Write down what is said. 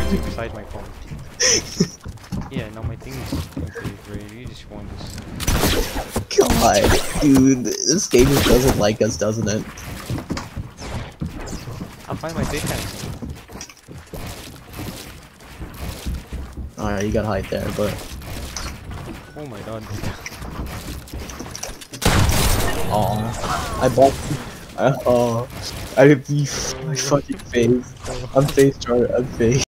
charging beside my phone. Yeah, no, my thing is okay, great. You just want this. God, dude, this game just doesn't like us, doesn't it? I'll find my pickaxe. Alright, you gotta hide there, but... Oh my god. Aw, I bought... I have my fucking face. I'm face chart, I'm face.